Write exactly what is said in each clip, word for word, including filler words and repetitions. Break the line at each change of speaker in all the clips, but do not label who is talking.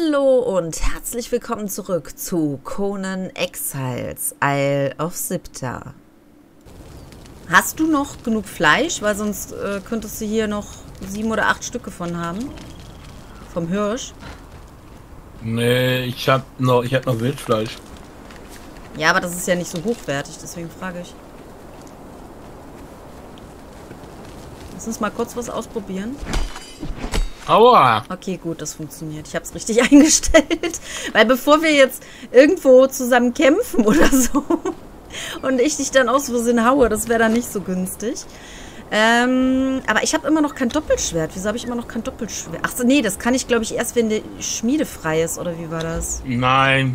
Hallo und herzlich willkommen zurück zu Conan Exiles, Isle of Siptah. Hast du noch genug Fleisch? Weil sonst äh, könntest du hier noch sieben oder acht Stücke von haben. Vom Hirsch.
Nee, ich hab noch, ich hab noch Wildfleisch.
Ja, aber das ist ja nicht so hochwertig, deswegen frage ich. Lass uns mal kurz was ausprobieren.
Aua!
Okay, gut, das funktioniert. Ich habe es richtig eingestellt. Weil bevor wir jetzt irgendwo zusammen kämpfen oder so und ich dich dann aus Versehen haue, das wäre dann nicht so günstig. Ähm, aber ich habe immer noch kein Doppelschwert. Wieso habe ich immer noch kein Doppelschwert? Ach so, nee, das kann ich, glaube ich, erst, wenn die Schmiede frei ist. Oder wie war das?
Nein.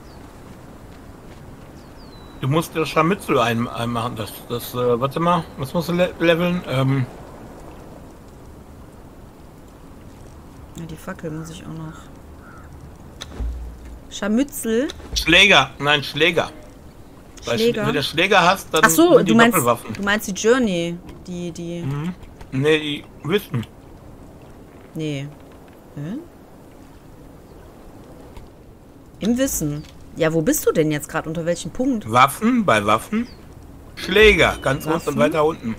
Du musst das Scharmützel ein, einmachen. Das, das, äh, warte mal, was musst du le leveln? Ähm.
Ja, die Fackel muss ich auch noch. Scharmützel?
Schläger, nein, Schläger. Weil
Schläger?
wenn du Schläger hast, dann
Ach so,
sind die
du meinst,
Doppelwaffen.
du meinst die Journey. Die, die...
Mhm. Nee, die Wissen.
Nee. Hä? Im Wissen. Ja, wo bist du denn jetzt gerade? Unter welchem Punkt?
Waffen, bei Waffen. Schläger, ganz
Waffen?
unten und weiter unten.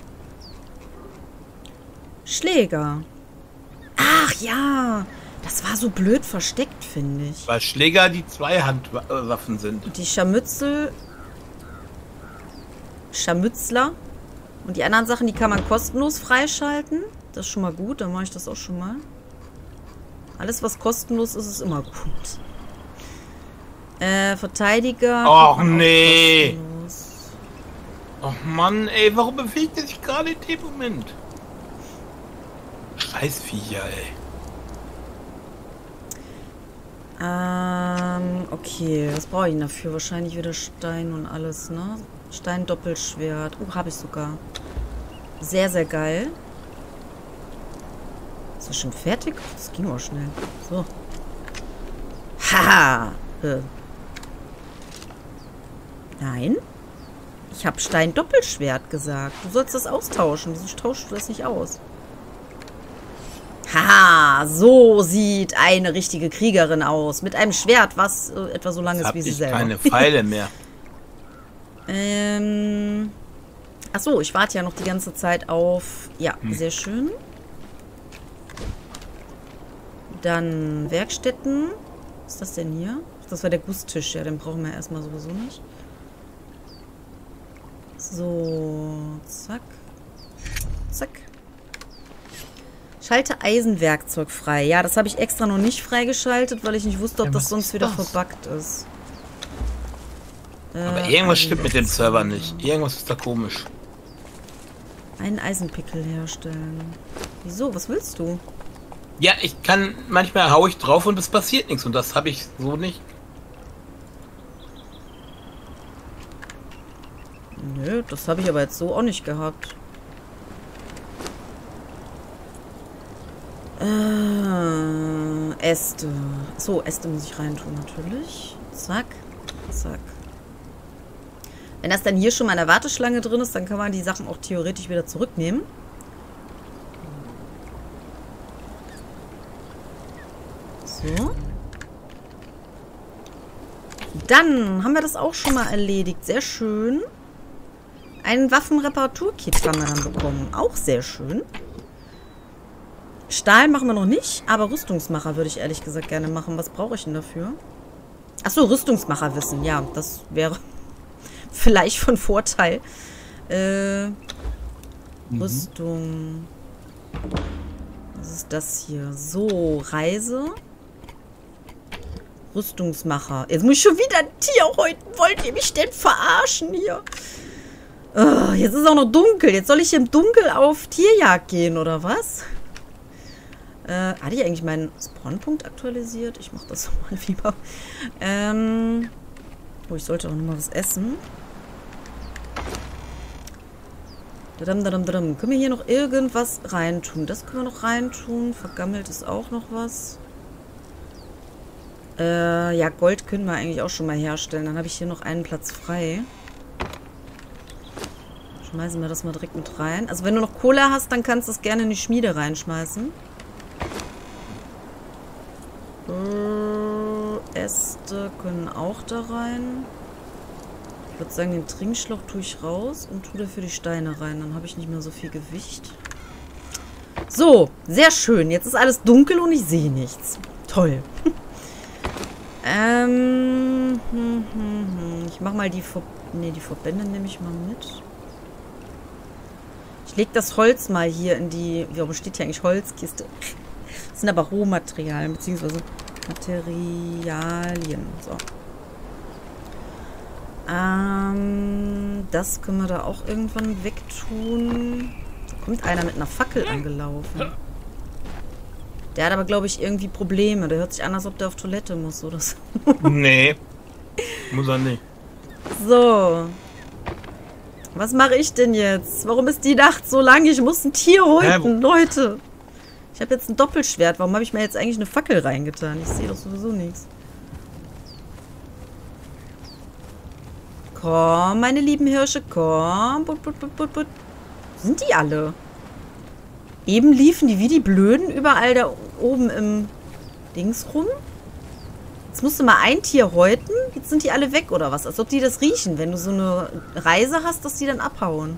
Schläger. Ach ja. Das war so blöd versteckt, finde ich.
Weil Schläger die Zweihandwaffen sind.
Und die Scharmützel... Scharmützler. Und die anderen Sachen, die kann man kostenlos freischalten. Das ist schon mal gut, dann mache ich das auch schon mal. Alles, was kostenlos ist, ist immer gut. Äh, Verteidiger.
Och nee. Och Mann, ey, warum bewegt er sich gerade in dem Moment? Scheißviecher, ey.
Ähm, okay. Was brauche ich denn dafür? Wahrscheinlich wieder Stein und alles, ne? Stein-Doppelschwert. Oh, habe ich sogar. Sehr, sehr geil. Ist das schon fertig? Das ging auch schnell. So. Haha. Äh. Nein. Ich habe Stein-Doppelschwert gesagt. Du sollst das austauschen. Wieso tauschst du das nicht aus? Haha, so sieht eine richtige Kriegerin aus. Mit einem Schwert, was äh, etwa so lang ist wie sie selber.
Keine Pfeile mehr.
ähm. Achso, ich warte ja noch die ganze Zeit auf... Ja, hm. Sehr schön. Dann Werkstätten. Was ist das denn hier? Das war der Gusstisch. Ja, den brauchen wir erstmal sowieso nicht. So, zack. Zack. Schalte Eisenwerkzeug frei. Ja, das habe ich extra noch nicht freigeschaltet, weil ich nicht wusste, ob ja, das sonst wieder das? verbuggt ist.
Aber
äh,
irgendwas stimmt mit dem Server nicht. Irgendwas ist da komisch.
Einen Eisenpickel herstellen. Wieso? Was willst du?
Ja, ich kann... Manchmal haue ich drauf und es passiert nichts. Und das habe ich so nicht.
Nö, das habe ich aber jetzt so auch nicht gehabt. Äh, Äste. So, Äste muss ich reintun natürlich. Zack, zack. Wenn das dann hier schon mal in der Warteschlange drin ist, dann kann man die Sachen auch theoretisch wieder zurücknehmen. So. Dann haben wir das auch schon mal erledigt. Sehr schön. Ein Waffenreparaturkit haben wir dann bekommen. Auch sehr schön. Stahl machen wir noch nicht, aber Rüstungsmacher würde ich ehrlich gesagt gerne machen. Was brauche ich denn dafür? Achso, Rüstungsmacher wissen. Ja, das wäre vielleicht von Vorteil. Äh, mhm. Rüstung. Was ist das hier? So, Reise. Rüstungsmacher. Jetzt muss ich schon wieder ein Tier häuten. Wollt ihr mich denn verarschen hier? Oh, jetzt ist auch noch dunkel. Jetzt soll ich im Dunkel auf Tierjagd gehen, oder was? Äh, hatte ich eigentlich meinen Spawnpunkt aktualisiert? Ich mach das mal lieber. Ähm. Oh, ich sollte auch noch mal was essen. Dadam, dadam, dadam. Können wir hier noch irgendwas reintun? Das können wir noch reintun. Vergammelt ist auch noch was. Äh, ja, Gold können wir eigentlich auch schon mal herstellen. Dann habe ich hier noch einen Platz frei. Schmeißen wir das mal direkt mit rein. Also wenn du noch Kohle hast, dann kannst du es gerne in die Schmiede reinschmeißen. Äh, Äste können auch da rein. Ich würde sagen, den Trinkschlauch tue ich raus und tue dafür die Steine rein. Dann habe ich nicht mehr so viel Gewicht. So, sehr schön. Jetzt ist alles dunkel und ich sehe nichts. Toll. ähm, hm, hm, hm. Ich mache mal die Ver nee, die Verbände nehme ich mal mit. Ich lege das Holz mal hier in die... Warum steht hier eigentlich Holzkiste? Das sind aber Rohmaterialien, beziehungsweise Materialien. So. Ähm, das können wir da auch irgendwann wegtun. Da kommt einer mit einer Fackel angelaufen. Der hat aber, glaube ich, irgendwie Probleme. Der hört sich an, als ob der auf Toilette muss oder so.
Nee. Muss er nicht.
So. Was mache ich denn jetzt? Warum ist die Nacht so lang? Ich muss ein Tier häuten, Leute. Ich habe jetzt ein Doppelschwert. Warum habe ich mir jetzt eigentlich eine Fackel reingetan? Ich sehe doch sowieso nichts. Komm, meine lieben Hirsche, komm. Put, put, put, put, put. Sind die alle? Eben liefen die wie die Blöden überall da oben im Dings rum. Jetzt musst du mal ein Tier häuten. Jetzt sind die alle weg, oder was? Als ob die das riechen, wenn du so eine Reise hast, dass die dann abhauen.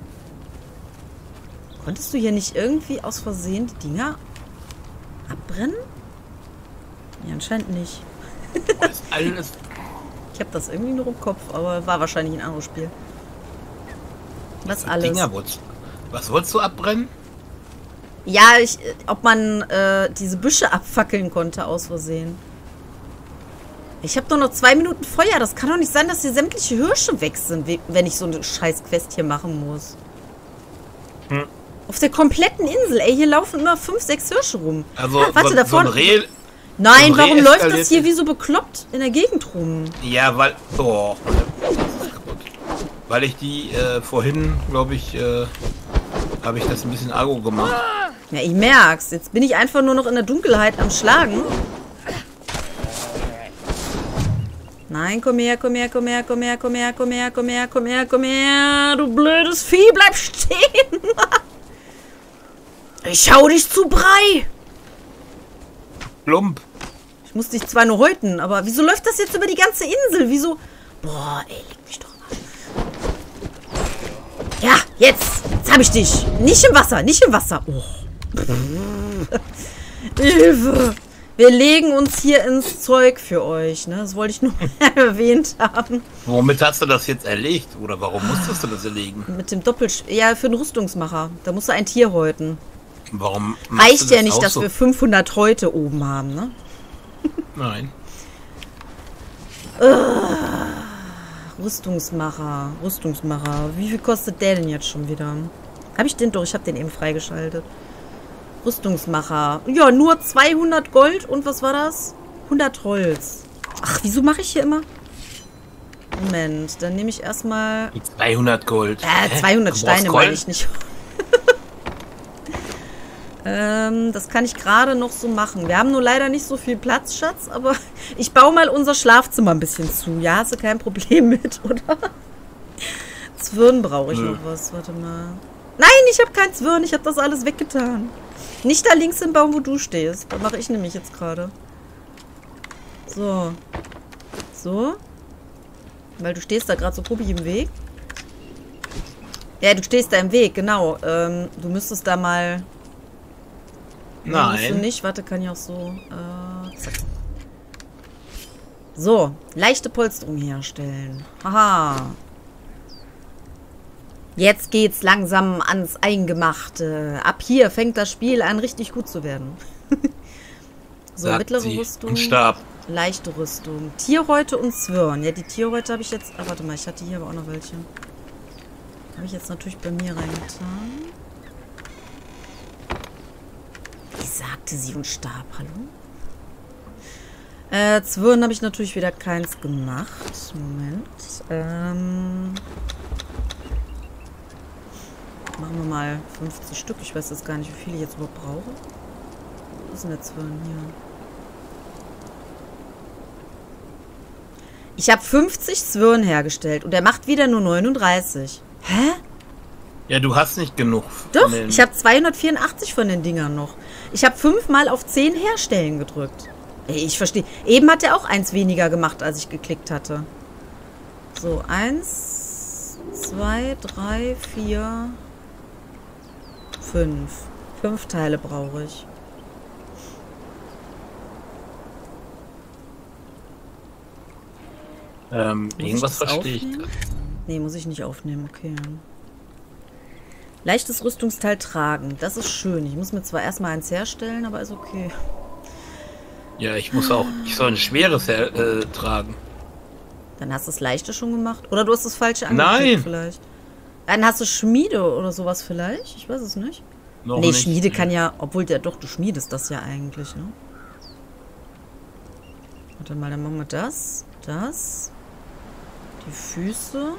Konntest du hier nicht irgendwie aus Versehen die Dinger abbrennen? Ja, anscheinend nicht.
Das alles.
Ich habe das irgendwie nur im Kopf, aber war wahrscheinlich ein anderes Spiel. Was alles?
Dinger, was wolltest du abbrennen?
Ja, ich, ob man äh, diese Büsche abfackeln konnte aus Versehen. Ich habe doch noch zwei Minuten Feuer. Das kann doch nicht sein, dass hier sämtliche Hirsche weg sind, wenn ich so eine scheiß Quest hier machen muss. Hm. Auf der kompletten Insel, ey, hier laufen immer fünf, sechs Hirsche rum.
Also,
ah, warte,
so,
da vorne.
So ein Reh,
Nein,
so ein
warum
Reh
läuft das hier wie so bekloppt in der Gegend rum?
Ja, weil... Oh, das ist kaputt. Weil ich die äh, vorhin, glaube ich, äh, habe ich das ein bisschen argo gemacht.
Ja, ich merk's. Jetzt bin ich einfach nur noch in der Dunkelheit am Schlagen. Nein, komm her, komm her, komm her, komm her, komm her, komm her, komm her, komm her, komm her. Du blödes Vieh, bleib stehen. Ich hau dich zu Brei.
Plump.
Ich muss dich zwar nur häuten, aber wieso läuft das jetzt über die ganze Insel? Wieso? Boah, ey, leg mich doch mal. Ja, jetzt. Jetzt hab ich dich. Nicht im Wasser, nicht im Wasser. Oh. Hilfe. Wir legen uns hier ins Zeug für euch, ne? Das wollte ich nur erwähnt haben.
Womit hast du das jetzt erlegt? Oder warum musstest du das erlegen?
Mit dem Doppelsch... Ja, für den Rüstungsmacher. Da musst du ein Tier häuten.
Warum?
Reicht ja nicht, dass wir fünfhundert Häute oben haben, ne?
Nein.
Uh, Rüstungsmacher. Rüstungsmacher. Wie viel kostet der denn jetzt schon wieder? Habe ich den doch? Ich habe den eben freigeschaltet. Rüstungsmacher. Ja, nur zweihundert Gold. Und was war das? hundert Holz. Ach, wieso mache ich hier immer? Moment, dann nehme ich erstmal...
zweihundert Gold.
Äh, zweihundert Steine meine ich nicht. ähm, das kann ich gerade noch so machen. Wir haben nur leider nicht so viel Platz, Schatz. Aber ich baue mal unser Schlafzimmer ein bisschen zu. Ja, hast du kein Problem mit, oder? Zwirn brauche ich hm. noch was. Warte mal. Nein, ich habe kein Zwirn. Ich habe das alles weggetan. Nicht da links im Baum, wo du stehst. Da mache ich nämlich jetzt gerade. So. So. Weil du stehst da gerade so komisch im Weg. Ja, du stehst da im Weg, genau. Ähm, du müsstest da mal...
Nein.
Musst du nicht. Warte, kann ich auch so... Äh, zack. So. Leichte Polsterung herstellen. Haha. Jetzt geht's langsam ans Eingemachte. Ab hier fängt das Spiel an, richtig gut zu werden. So,
Sagt
mittlere
sie.
Rüstung.
Und Stab.
Leichte Rüstung. Tierhäute und Zwirn. Ja, die Tierhäute habe ich jetzt... Ah, warte mal, ich hatte hier aber auch noch welche. Habe ich jetzt natürlich bei mir reingetan. Wie sagte sie und Stab? Hallo? Äh, Zwirn habe ich natürlich wieder keins gemacht. Moment. Ähm... Machen wir mal fünfzig Stück. Ich weiß jetzt gar nicht, wie viele ich jetzt überhaupt brauche. Wo ist denn der Zwirn hier? Ich habe fünfzig Zwirn hergestellt und er macht wieder nur neununddreißig. Hä?
Ja, du hast nicht genug.
Doch, ich habe zweihundertvierundachtzig von den Dingern noch. Ich habe fünfmal auf zehn herstellen gedrückt. Ey, ich verstehe. Eben hat er auch eins weniger gemacht, als ich geklickt hatte. So, eins, zwei, drei, vier, fünf. Fünf Teile brauche ich.
Ähm, irgendwas verstehe ich.
Nee, muss ich nicht aufnehmen, okay. Leichtes Rüstungsteil tragen. Das ist schön. Ich muss mir zwar erstmal eins herstellen, aber ist okay.
Ja, ich muss auch. Ich soll ein schweres äh, tragen.
Dann hast du das Leichte schon gemacht. Oder du hast das Falsche angeklickt.
Nein.
Vielleicht. Dann hast du Schmiede oder sowas vielleicht. Ich weiß es nicht.
Noch
nee,
nicht.
Schmiede kann ja... Obwohl, der doch, du schmiedest das ja eigentlich, ne? Warte mal, dann machen wir das. Das. Die Füße.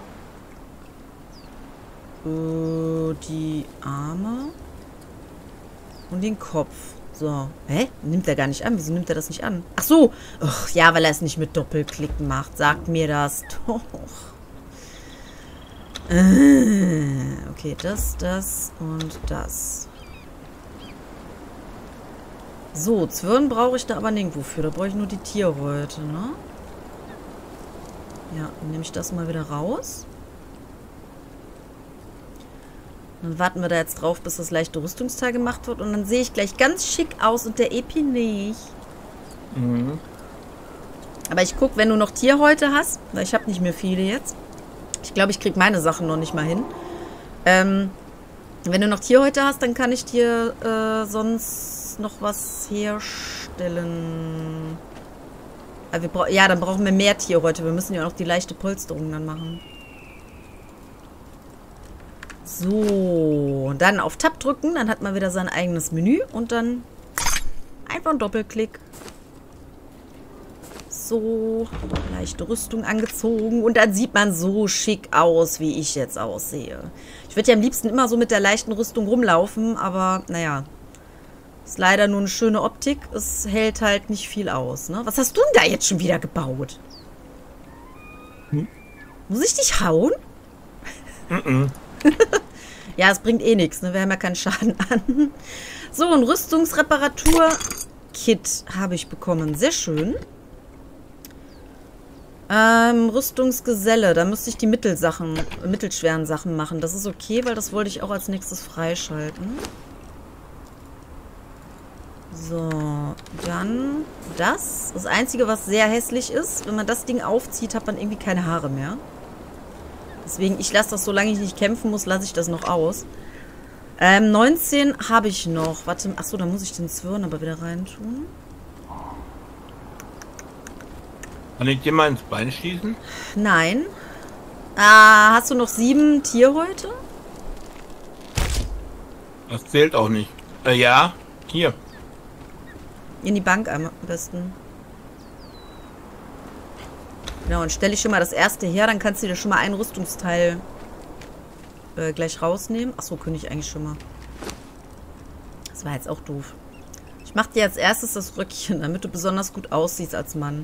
Äh, die Arme. Und den Kopf. So. Hä? Nimmt er gar nicht an. Wieso nimmt er das nicht an? Ach so. Ach, ja, weil er es nicht mit Doppelklick macht. Sagt mir das doch. Äh, okay, das, das und das. So, Zwirn brauche ich da aber nirgendwo für. Da brauche ich nur die Tierhäute, ne? Ja, dann nehme ich das mal wieder raus. Dann warten wir da jetzt drauf, bis das leichte Rüstungsteil gemacht wird. Und dann sehe ich gleich ganz schick aus und der Epi nicht.
Mhm.
Aber ich gucke, wenn du noch Tierhäute hast, weil ich habe nicht mehr viele jetzt. Ich glaube, ich kriege meine Sachen noch nicht mal hin. Ähm, wenn du noch Tierhäute hast, dann kann ich dir äh, sonst noch was herstellen. Aber wir bra- ja, dann brauchen wir mehr Tierhäute. Wir müssen ja auch noch die leichte Polsterung dann machen. So, und dann auf Tab drücken, dann hat man wieder sein eigenes Menü und dann einfach ein Doppelklick. So, leichte Rüstung angezogen und dann sieht man so schick aus, wie ich jetzt aussehe. Ich würde ja am liebsten immer so mit der leichten Rüstung rumlaufen, aber naja, ist leider nur eine schöne Optik. Es hält halt nicht viel aus, ne? Was hast du denn da jetzt schon wieder gebaut?
Hm?
Muss ich dich hauen?
Mhm.
Ja, es bringt eh nichts, ne? Wir haben ja keinen Schaden an. So, ein Rüstungsreparatur-Kit habe ich bekommen. Sehr schön. Ähm, Rüstungsgeselle. Da müsste ich die Mittelsachen, mittelschweren Sachen machen. Das ist okay, weil das wollte ich auch als nächstes freischalten. So, dann das. Das Einzige, was sehr hässlich ist, wenn man das Ding aufzieht, hat man irgendwie keine Haare mehr. Deswegen, ich lasse das, solange ich nicht kämpfen muss, lasse ich das noch aus. Ähm, neunzehn habe ich noch. Warte, achso, da muss ich den Zwirn aber wieder reintun.
Kann ich dir mal ins Bein schießen?
Nein. Ah, hast du noch sieben Tierhäute?
Das zählt auch nicht. Äh, ja, hier.
In die Bank am besten. Genau, und stelle ich schon mal das erste her, dann kannst du dir schon mal ein Rüstungsteil äh, gleich rausnehmen. Achso, könnte ich eigentlich schon mal. Das war jetzt auch doof. Ich mache dir als erstes das Röckchen, damit du besonders gut aussiehst als Mann.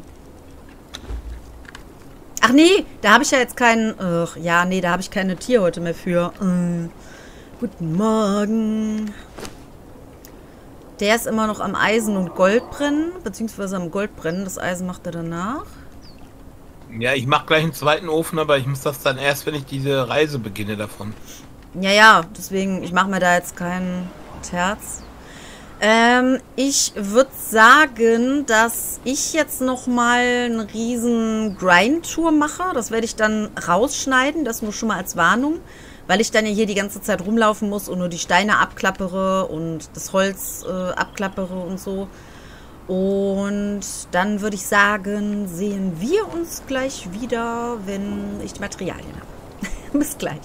Ach nee, da habe ich ja jetzt keinen... Ach, ja, nee, da habe ich keine Tierhäute mehr für. Äh, guten Morgen. Der ist immer noch am Eisen und Gold brennen, beziehungsweise am Gold brennen. Das Eisen macht er danach.
Ja, ich mache gleich einen zweiten Ofen, aber ich muss das dann erst, wenn ich diese Reise beginne davon.
Ja, ja, deswegen, ich mache mir da jetzt keinen Terz. Ähm, ich würde sagen, dass ich jetzt nochmal eine riesen Grind-Tour mache. Das werde ich dann rausschneiden, das nur schon mal als Warnung. Weil ich dann ja hier die ganze Zeit rumlaufen muss und nur die Steine abklappere und das Holz äh, abklappere und so. Und dann würde ich sagen, sehen wir uns gleich wieder, wenn ich die Materialien habe. Bis gleich.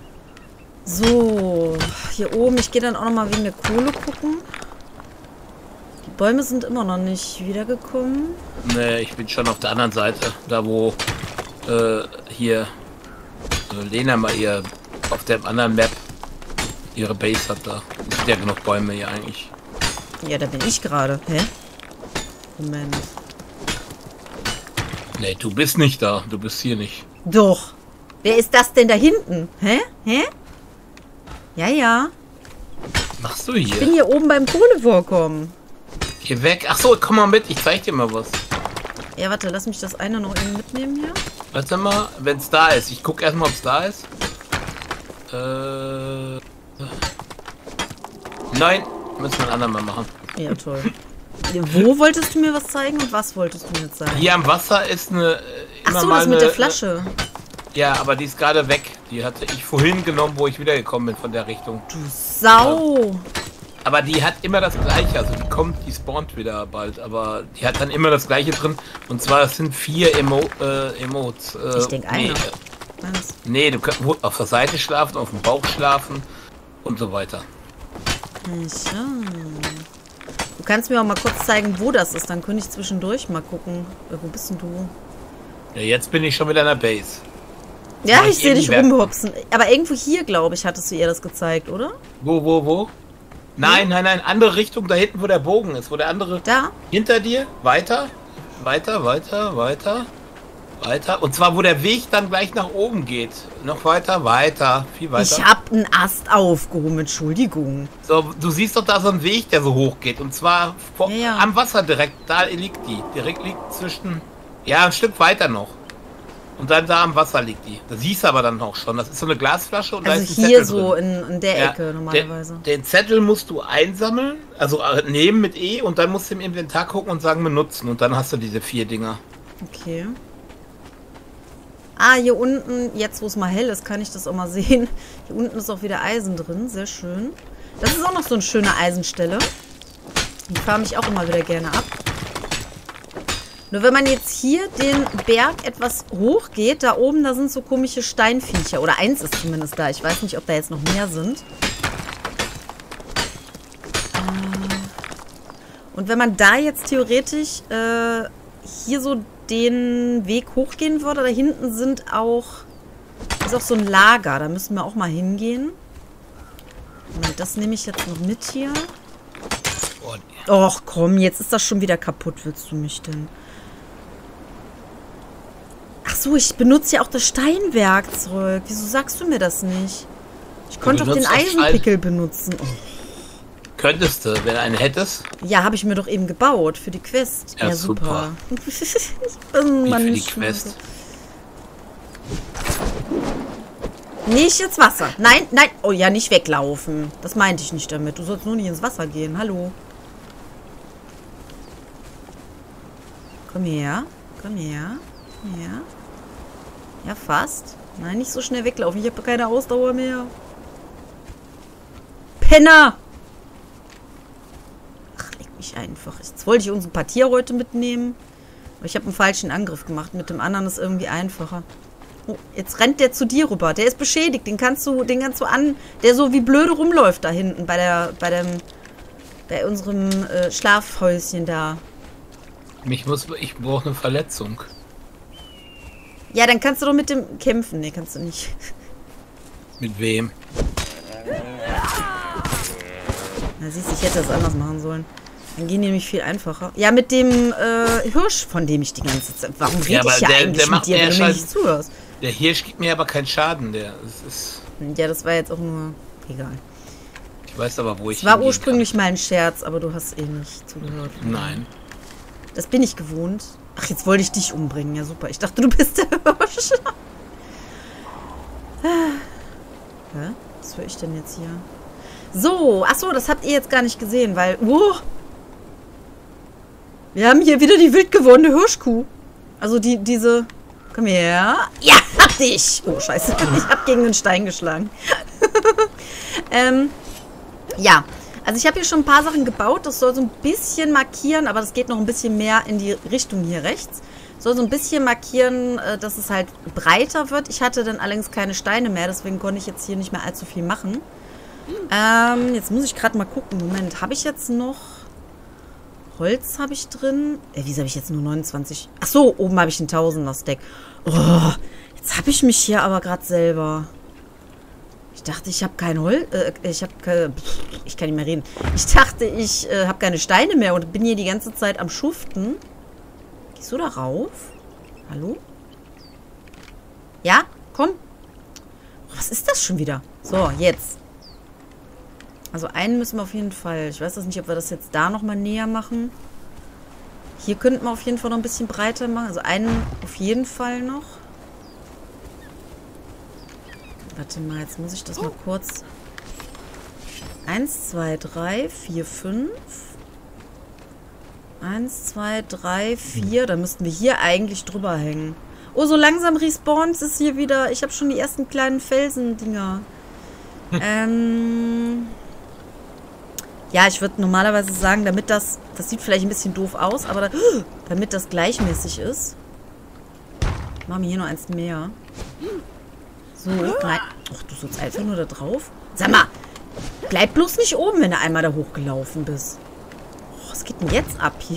So, hier oben, ich gehe dann auch nochmal wegen der Kohle gucken. Die Bäume sind immer noch nicht wiedergekommen.
Nee, ich bin schon auf der anderen Seite. Da wo äh, hier äh, Lena mal ihr auf der anderen Map ihre Base hat da. Es sind ja genug Bäume hier eigentlich.
Ja, da bin ich gerade. Hä? Moment.
Nee, du bist nicht da. Du bist hier nicht.
Doch. Wer ist das denn da hinten? Hä? Hä? Ja, ja.
Was machst du
Ich bin
hier?
hier oben beim Kohlevorkommen.
Geh weg. Ach so, komm mal mit. Ich zeig dir mal was.
Ja, warte, lass mich das eine noch eben mitnehmen hier.
Warte mal, wenn es da ist. Ich guck erstmal, ob es da ist. Äh. Nein, müssen wir ein andermal machen.
Ja, toll. Wo wolltest du mir was zeigen und was wolltest du mir jetzt sagen?
Hier am Wasser ist eine.
Ach so, das mit der Flasche.
Ja, aber die ist gerade weg. Die hatte ich vorhin genommen, wo ich wiedergekommen bin von der Richtung.
Du Sau!
Aber die hat immer das Gleiche. Also die kommt, die spawnt wieder bald. Aber die hat dann immer das Gleiche drin. Und zwar, es sind vier Emo äh, Emotes. Äh,
ich denke
nee,
einer.
äh, nee, du kannst auf der Seite schlafen, auf dem Bauch schlafen und so weiter.
So. Du kannst mir auch mal kurz zeigen, wo das ist. Dann könnte ich zwischendurch mal gucken. Äh, wo bist denn du?
Ja, jetzt bin ich schon wieder in der Base.
Ja, ich sehe dich rumhopsen. Aber irgendwo hier, glaube ich, hattest du ihr das gezeigt, oder?
Wo, wo, wo? Nein,
hm?
nein, nein, andere Richtung, da hinten, wo der Bogen ist, wo der andere...
Da?
Hinter dir, weiter, weiter, weiter, weiter, weiter. Und zwar, wo der Weg dann gleich nach oben geht. Noch weiter, weiter, viel weiter.
Ich hab einen Ast aufgehoben, Entschuldigung.
So, du siehst doch da so einen Weg, der so hoch geht. Und zwar vor,
ja, ja.
am Wasser direkt, da liegt die. Direkt liegt zwischen... Ja, ein Stück weiter noch. Und dann da am Wasser liegt die. Da siehst du aber dann auch schon. Das ist so eine Glasflasche und
also
da ist ein
hier
Zettel
so
drin.
in, in der
Ja,
Ecke normalerweise.
Den, den Zettel musst du einsammeln, also äh, nehmen mit E und dann musst du im Inventar gucken und sagen benutzen. Und dann hast du diese vier Dinger.
Okay. Ah, hier unten, jetzt wo es mal hell ist, kann ich das auch mal sehen. Hier unten ist auch wieder Eisen drin. Sehr schön. Das ist auch noch so eine schöne Eisenstelle. Die fahre ich auch immer wieder gerne ab. Nur wenn man jetzt hier den Berg etwas hoch geht, da oben, da sind so komische Steinviecher. Oder eins ist zumindest da. Ich weiß nicht, ob da jetzt noch mehr sind. Und wenn man da jetzt theoretisch äh, hier so den Weg hochgehen würde, da hinten sind auch, ist auch so ein Lager. Da müssen wir auch mal hingehen. Und das nehme ich jetzt noch mit hier. Och komm, jetzt ist das schon wieder kaputt. Willst du mich denn? Ach so, ich benutze ja auch das Steinwerkzeug. Wieso sagst du mir das nicht? Ich konnte auch den Eisenpickel benutzen. Oh.
Könntest du, wenn du einen hättest?
Ja, habe ich mir doch eben gebaut für die Quest.
Ja,
Ja,
super.
super. ich bin
Wie
mal
für die
nicht
Quest.
So. Nicht ins Wasser. Nein, nein. Oh ja, nicht weglaufen. Das meinte ich nicht damit. Du sollst nur nicht ins Wasser gehen. Hallo. Komm her. Komm her. Komm her. Ja, fast. Nein, nicht so schnell weglaufen. Ich habe keine Ausdauer mehr. Penner! Ach, leg mich einfach. Jetzt wollte ich unseren Partier heute mitnehmen. Aber ich habe einen falschen Angriff gemacht. Mit dem anderen ist irgendwie einfacher. Oh, jetzt rennt der zu dir rüber. Der ist beschädigt. Den kannst du, den kannst du an... Der so wie blöde rumläuft da hinten. Bei der, bei dem... Bei unserem äh, Schlafhäuschen da.
Mich muss... Ich brauche eine Verletzung.
Ja, dann kannst du doch mit dem kämpfen. Nee, kannst du nicht.
Mit wem?
Na, siehst du, ich hätte das anders machen sollen. Dann gehen die nämlich viel einfacher. Ja, mit dem äh, Hirsch, von dem ich die ganze Zeit... Warum rede
Ja,
ich ja
der,
eigentlich
der
mit
macht
dir, wenn du mir
Scheiß-
nicht zuhörst?
Der Hirsch gibt mir aber keinen Schaden. Der es ist...
Ja, das war jetzt auch nur... Egal.
Ich weiß aber, wo ich
Es war
hingehen
ursprünglich mal ein Scherz, aber du hast eh nicht zugehört.
kann. Nein.
Das bin ich gewohnt. Ach, jetzt wollte ich dich umbringen. Ja, super. Ich dachte, du bist der Hirsch. Hä? Was höre ich denn jetzt hier? So, ach so, das habt ihr jetzt gar nicht gesehen, weil... Oh, wir haben hier wieder die wild gewordene Hirschkuh. Also die, diese... Komm her. Ja, hab dich! Oh, scheiße. Ich hab gegen den Stein geschlagen. ähm, ja. Also ich habe hier schon ein paar Sachen gebaut. Das soll so ein bisschen markieren, aber das geht noch ein bisschen mehr in die Richtung hier rechts. Soll so ein bisschen markieren, dass es halt breiter wird. Ich hatte dann allerdings keine Steine mehr, deswegen konnte ich jetzt hier nicht mehr allzu viel machen. Ähm, jetzt muss ich gerade mal gucken. Moment, habe ich jetzt noch... Holz habe ich drin. Äh, wieso habe ich jetzt nur neunundzwanzig? Ach so, oben habe ich ein Tausender-Stack. Oh, jetzt habe ich mich hier aber gerade selber... Ich dachte, ich habe kein Holz... Äh, ich habe keine... Ich kann nicht mehr reden. Ich dachte, ich äh, habe keine Steine mehr und bin hier die ganze Zeit am Schuften. Gehst du da rauf? Hallo? Ja? Komm. Oh, was ist das schon wieder? So, jetzt. Also einen müssen wir auf jeden Fall. Ich weiß das nicht, ob wir das jetzt da nochmal näher machen. Hier könnten wir auf jeden Fall noch ein bisschen breiter machen. Also einen auf jeden Fall noch. Warte mal, jetzt muss ich das mal kurz... Eins, zwei, drei, vier, fünf. Eins, zwei, drei, vier. Da müssten wir hier eigentlich drüber hängen. Oh, so langsam respawnt es hier wieder. Ich habe schon die ersten kleinen Felsendinger. ähm... Ja, ich würde normalerweise sagen, damit das... Das sieht vielleicht ein bisschen doof aus, aber da, damit das gleichmäßig ist. Machen wir hier noch eins mehr. So, nein. Ach, du sollst einfach nur da drauf. Sag mal, bleib bloß nicht oben, wenn du einmal da hochgelaufen bist. Oh, was geht denn jetzt ab hier?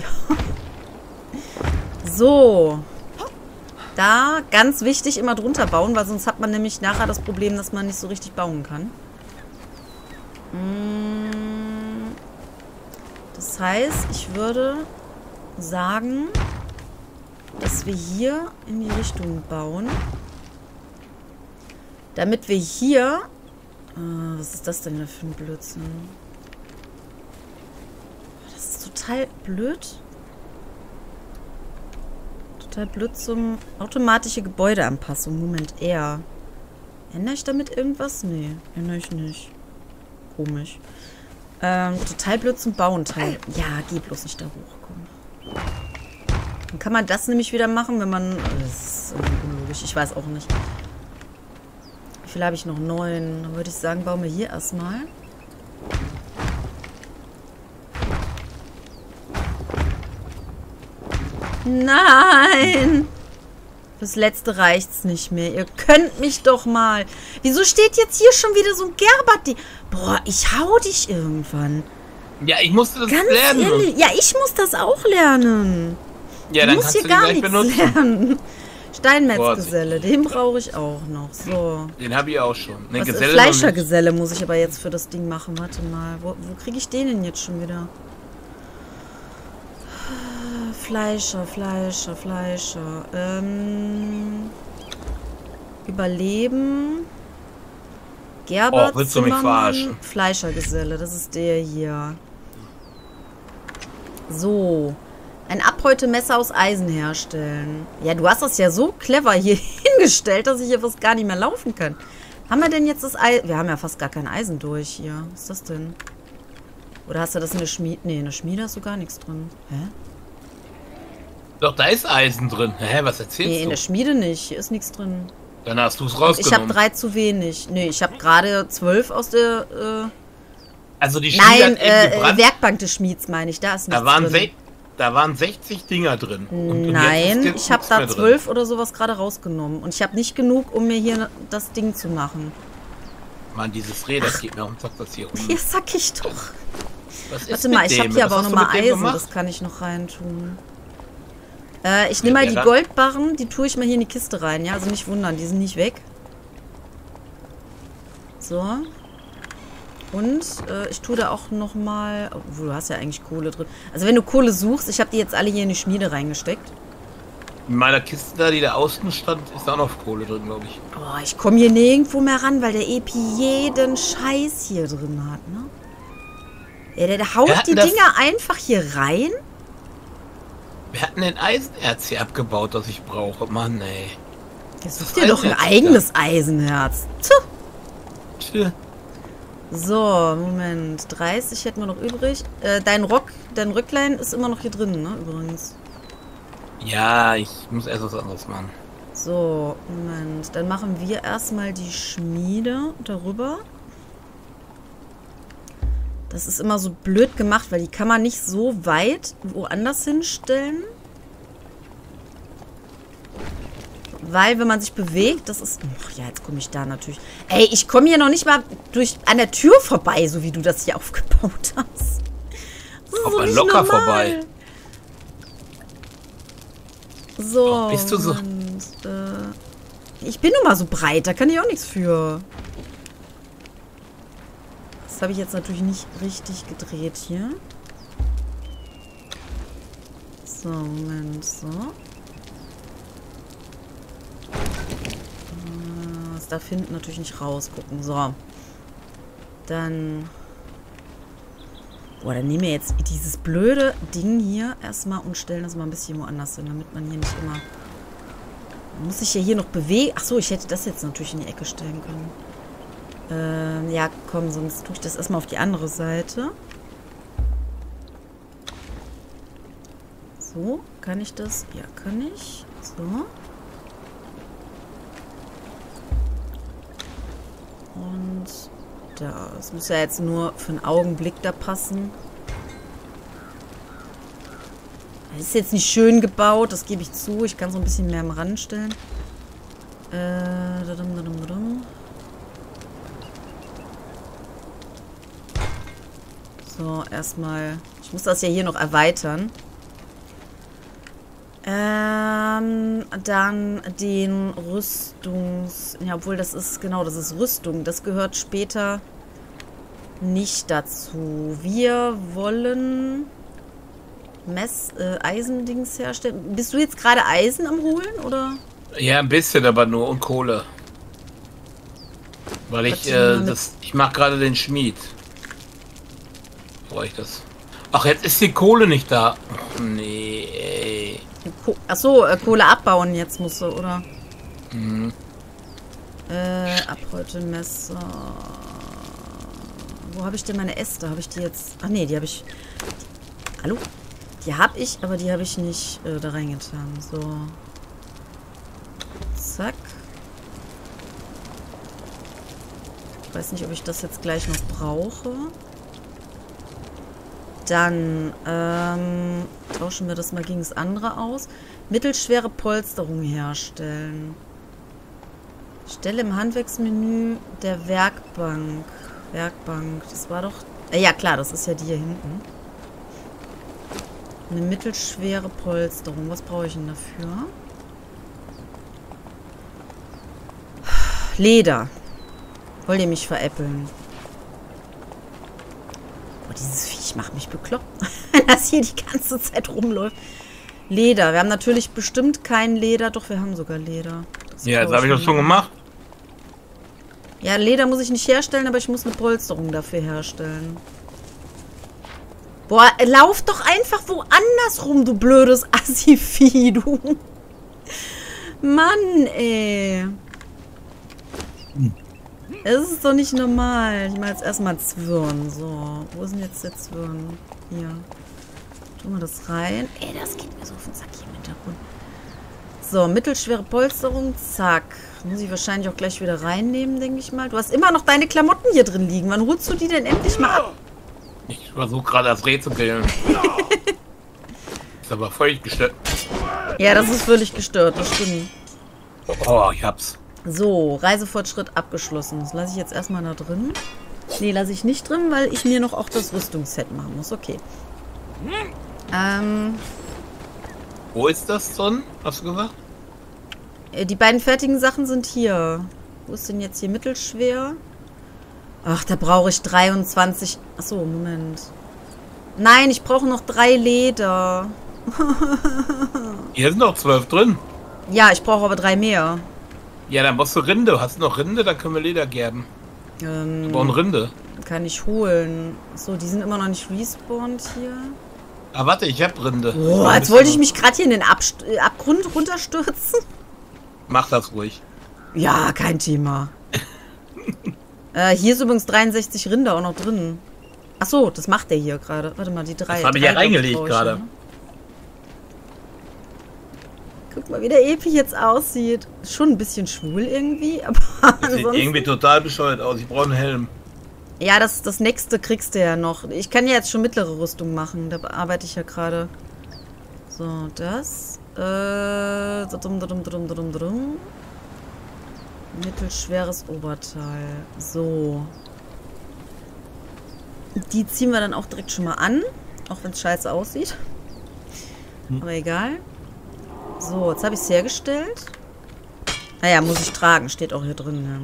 So. Da, ganz wichtig, immer drunter bauen, weil sonst hat man nämlich nachher das Problem, dass man nicht so richtig bauen kann. Das heißt, ich würde sagen, dass wir hier in die Richtung bauen. Damit wir hier... Äh, was ist das denn da für ein Blödsinn? Das ist total blöd. Total blöd zum... Automatische Gebäudeanpassung. Moment, R. Ändere ich damit irgendwas? Nee, ändere ich nicht. Komisch. Ähm, total blöd zum Bauen. Teil. Ja, geh bloß nicht da hoch. Komm. Dann kann man das nämlich wieder machen, wenn man... Das ist unlogisch. Ich weiß auch nicht. Wie viel habe ich noch? Neun. Dann würde ich sagen, bauen wir hier erstmal. Nein! Fürs Letzte reicht's nicht mehr. Ihr könnt mich doch mal. Wieso steht jetzt hier schon wieder so ein Gerbert? Boah, ich hau dich irgendwann.
Ja, ich musste das
Ganz
lernen.
Ehrlich. Ja, ich muss das auch lernen.
Ja,
du
dann
musst
kannst
hier
du
gar
den gleich
nichts
benutzen.
lernen. Steinmetzgeselle, den brauche ich auch noch. So.
Den habe ich auch schon. Ne,
Was,
Geselle
Fleischergeselle muss ich aber jetzt für das Ding machen. Warte mal. Wo, wo kriege ich den denn jetzt schon wieder? Fleischer, Fleischer, Fleischer. Ähm, Überleben. Gerber,
Oh, willst du mich verarschen?
Fleischergeselle, das ist der hier. So. Ein Abhäutemesser aus Eisen herstellen. Ja, du hast das ja so clever hier hingestellt, dass ich hier fast gar nicht mehr laufen kann. Haben wir denn jetzt das Eisen? Wir haben ja fast gar kein Eisen durch hier. Was ist das denn? Oder hast du das in der Schmiede? Nee, in der Schmiede hast du gar nichts drin. Hä?
Doch, da ist Eisen drin. Hä, was erzählst
Nee,
du?
in der Schmiede nicht. Hier ist nichts drin.
Dann hast du es
Ich habe
rausgenommen.
drei zu wenig. Nee, ich habe gerade zwölf aus der... Äh,
Also die Schmiede
nein,
hat eben
äh,
gebrannt.
Werkbank des Schmieds meine ich. Da ist nichts
Da waren,
drin.
sech- da waren sechzig Dinger drin. Und- und
Nein,
jetzt ist jetzt
ich habe
nichts
da
mehr drin.
zwölf oder sowas gerade rausgenommen. Und ich habe nicht genug, um mir hier das Ding zu machen.
Mann, dieses Reh, das geht mir um, sagt das hier um.
Hier sag ich doch.
Was ist
Warte
mit
mal, ich habe
dem?
hier
Was
aber auch
hast du
nochmal
mit dem
Eisen.
gemacht?
Das kann ich noch reintun. Äh, ich nehme mal
Ja,
die
dann-
Goldbarren, die tue ich mal hier in die Kiste rein. Ja, also nicht wundern, die sind nicht weg. So. Und äh, ich tue da auch nochmal... Obwohl, du hast ja eigentlich Kohle drin. Also wenn du Kohle suchst, ich habe die jetzt alle hier in die Schmiede reingesteckt.
In meiner Kiste da, die da außen stand, ist auch noch Kohle drin, glaube ich.
Oh, ich komme hier nirgendwo mehr ran, weil der Epi jeden Scheiß hier drin hat, ne? Ja, der, der haut
Wir hatten
die
das-
Dinger einfach hier rein.
Wir hatten den Eisenerz hier abgebaut, das ich brauche. Mann, ey.
Jetzt
Das
such dir doch ein
Eisenerz,
eigenes Eisenherz. Tja.
Tja.
So, Moment. dreißig hätten wir noch übrig. Äh, dein Rock, dein Rücklein ist immer noch hier drin, ne? Übrigens.
Ja, ich muss erst was anderes machen.
So, Moment. Dann machen wir erstmal die Schmiede darüber. Das ist immer so blöd gemacht, weil die kann man nicht so weit woanders hinstellen. Weil, wenn man sich bewegt, das ist... Ach ja, jetzt komme ich da natürlich... Ey, ich komme hier noch nicht mal durch an der Tür vorbei, so wie du das hier aufgebaut hast. Das ist
Kommt
so
man
nicht
locker
normal.
vorbei.
So,
Oh, bist du so-
Moment, äh, ich bin nun mal so breit, da kann ich auch nichts für. Das habe ich jetzt natürlich nicht richtig gedreht hier. So, Moment, so. Das darf hinten natürlich nicht rausgucken. So. Dann Boah, dann nehmen wir jetzt dieses blöde Ding hier erstmal und stellen das mal ein bisschen woanders hin, damit man hier nicht immer... Man muss sich ja hier noch bewegen. Achso, ich hätte das jetzt natürlich in die Ecke stellen können. Ähm, ja, komm, sonst tue ich das erstmal auf die andere Seite. So, kann ich das? Ja, kann ich. So. Und da. Das muss ja jetzt nur für einen Augenblick da passen. Das ist jetzt nicht schön gebaut, das gebe ich zu. Ich kann so ein bisschen mehr am Rand stellen. Äh, dadum, dadum, dadum. So, erstmal. Ich muss das ja hier noch erweitern. Ähm, dann den Rüstungs... Ja, obwohl das ist, genau, das ist Rüstung. Das gehört später nicht dazu. Wir wollen Mess, äh, Eisendings herstellen. Bist du jetzt gerade Eisen am Holen, oder?
Ja, ein bisschen, aber nur und Kohle. Weil ich, äh, das, ich mache gerade den Schmied. Brauche ich das? Ach, jetzt ist die Kohle nicht da. Ach, nee, ey.
Achso, äh, Kohle abbauen jetzt musst du, oder?
Mhm.
Äh, Abrollte-Messer. Wo habe ich denn meine Äste? Habe ich die jetzt... Ach nee, die habe ich... Die, hallo? Die habe ich, aber die habe ich nicht äh, da reingetan. So. Zack. Ich weiß nicht, ob ich das jetzt gleich noch brauche. Dann ähm, tauschen wir das mal gegen das andere aus. Mittelschwere Polsterung herstellen. Stelle im Handwerksmenü der Werkbank. Werkbank, das war doch... Äh, ja klar, das ist ja die hier hinten. Eine mittelschwere Polsterung. Was brauche ich denn dafür? Leder. Wollt ihr mich veräppeln? Oh, dieses Viech macht mich bekloppt. Das hier die ganze Zeit rumläuft. Leder. Wir haben natürlich bestimmt kein Leder. Doch, wir haben sogar Leder. Das
ja, jetzt habe ich das schon gemacht.
Ja, Leder muss ich nicht herstellen, aber ich muss eine Polsterung dafür herstellen. Boah, lauf doch einfach woanders rum, du blödes Assi-Vieh, du. Mann, ey. Es ist doch nicht normal. Ich mache jetzt erstmal Zwirn. So, wo ist denn jetzt der Zwirn? Hier. Tun wir das rein. Ey, das geht mir so auf den Sack hier im Hintergrund. So, mittelschwere Polsterung. Zack. Muss ich wahrscheinlich auch gleich wieder reinnehmen, denke ich mal. Du hast immer noch deine Klamotten hier drin liegen. Wann holst du die denn endlich mal ab?
Ich versuche gerade das Reh zu killen. Ist aber völlig gestört.
Ja, das ist völlig gestört. Das stimmt.
Oh, ich hab's.
So, Reisefortschritt abgeschlossen. Das lasse ich jetzt erstmal da drin. Nee, lasse ich nicht drin, weil ich mir noch auch das Rüstungsset machen muss. Okay. Ähm...
Wo ist das drin? Hast du gesagt?
Die beiden fertigen Sachen sind hier. Wo ist denn jetzt hier mittelschwer? Ach, da brauche ich dreiundzwanzig... Achso, Moment. Nein, ich brauche noch drei Leder.
Hier sind noch zwölf drin.
Ja, ich brauche aber drei mehr.
Ja, dann brauchst du Rinde. Hast du noch Rinde? Dann können wir Leder gerben.
Ähm,
wir brauchen Rinde.
Kann ich holen. So, die sind immer noch nicht respawned hier.
Ah, warte, ich hab Rinde.
Oh, jetzt wollte ich mich gerade hier in den Abst Abgrund runterstürzen.
Mach das ruhig.
Ja, kein Thema. äh, hier ist übrigens dreiundsechzig Rinder auch noch drin. Ach so, das macht der hier gerade. Warte mal, die drei.
Das habe ich ja reingelegt gerade.
Guck mal, wie der Epi jetzt aussieht. Schon ein bisschen schwul irgendwie, aber
das sieht irgendwie total bescheuert aus. Ich brauche einen Helm.
Ja, das, das nächste kriegst du ja noch. Ich kann ja jetzt schon mittlere Rüstung machen. Da arbeite ich ja gerade. So, das. Äh, drum, drum, drum, drum, drum. Mittelschweres Oberteil. So. Die ziehen wir dann auch direkt schon mal an. Auch wenn es scheiße aussieht. Hm. Aber egal. So, jetzt habe ich es hergestellt. Naja, muss ich tragen. Steht auch hier drin. Ja.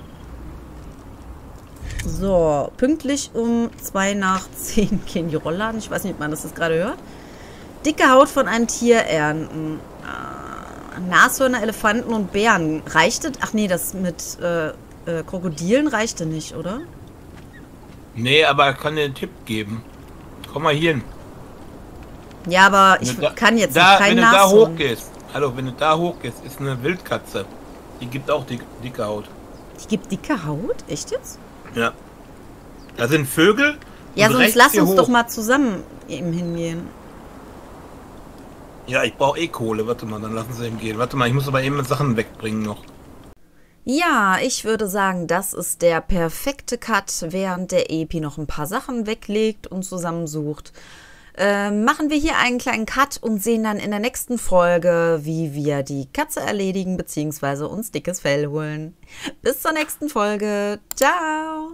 So, pünktlich um zwei nach zehn gehen die Rollladen. Ich weiß nicht, ob man das jetzt gerade hört. Dicke Haut von einem Tier ernten. Äh, Nashörner, Elefanten und Bären. Reichte? Ach nee, das mit äh, äh, Krokodilen reichte nicht, oder?
Nee, aber er kann dir einen Tipp geben. Komm mal hier hin.
Ja, aber
Wenn
ich
du da,
kann jetzt
da,
noch kein
wenn du da
Nashorn.
hochgehst, hallo, wenn du da hochgehst, ist eine Wildkatze. Die gibt auch dick, dicke Haut.
Die gibt dicke Haut? Echt jetzt?
Ja. Da sind Vögel.
Ja,
und
sonst
rechts
lass
hier
uns
hoch.
doch mal zusammen eben hingehen.
Ja, ich brauche eh Kohle. Warte mal, dann lassen Sie eben gehen. Warte mal, ich muss aber eben Sachen wegbringen noch.
Ja, ich würde sagen, das ist der perfekte Cut, während der Epi noch ein paar Sachen weglegt und zusammensucht. Äh, machen wir hier einen kleinen Cut und sehen dann in der nächsten Folge, wie wir die Katze erledigen bzw. uns dickes Fell holen. Bis zur nächsten Folge. Ciao!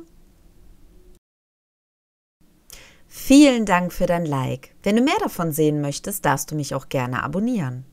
Vielen Dank für dein Like. Wenn du mehr davon sehen möchtest, darfst du mich auch gerne abonnieren.